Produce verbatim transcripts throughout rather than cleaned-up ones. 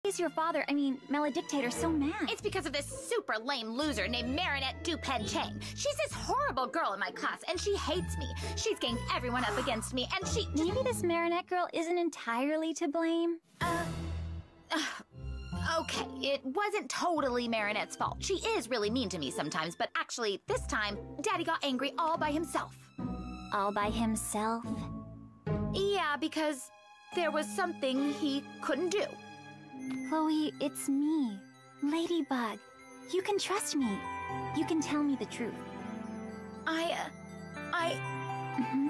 Is your father, I mean, Maledictator, so mad? It's because of this super lame loser named Marinette Dupen Chang. She's this horrible girl in my class, and she hates me. She's ganged everyone up against me, and she... Maybe this Marinette girl isn't entirely to blame? Uh... uh okay, it wasn't totally Marinette's fault. She is really mean to me sometimes, but actually, this time, Daddy got angry all by himself. All by himself? Yeah, because there was something he couldn't do. Chloe, it's me, Ladybug. You can trust me. You can tell me the truth. I, uh, I... Mm-hmm.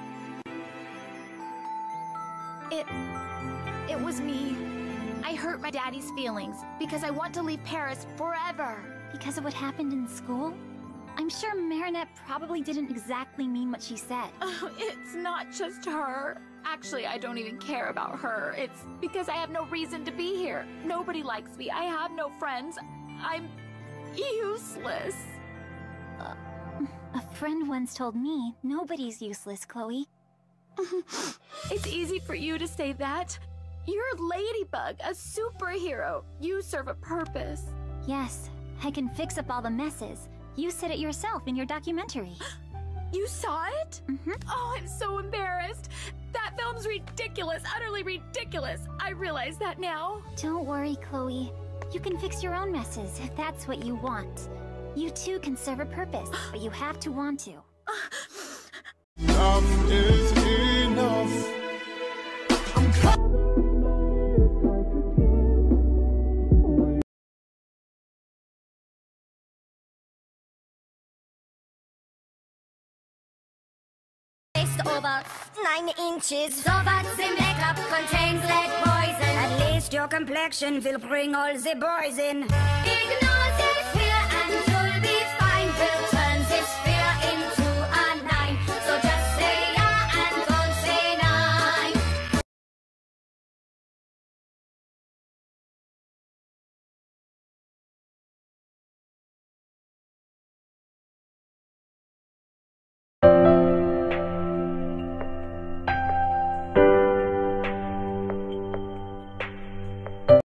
It... It was me. I hurt my daddy's feelings because I want to leave Paris forever. Because of what happened in school? I'm sure Marinette probably didn't exactly mean what she said. Oh, it's not just her. Actually, I don't even care about her. It's because I have no reason to be here. Nobody likes me. I have no friends. I'm useless. Uh, a friend once told me nobody's useless, Chloe. It's easy for you to say that. You're Ladybug, a superhero. You serve a purpose. Yes, I can fix up all the messes. You said it yourself in your documentary. You saw it? Mm-hmm. Oh, I'm so embarrassed. That film's ridiculous, utterly ridiculous. I realize that now. Don't worry, Chloe. You can fix your own messes if that's what you want. You too can serve a purpose, but you have to want to. Enough is enough. Over nine inches. So what's in makeup contains lead poison. At least your complexion will bring all the boys in. Ignore the fear and you'll be fine. We'll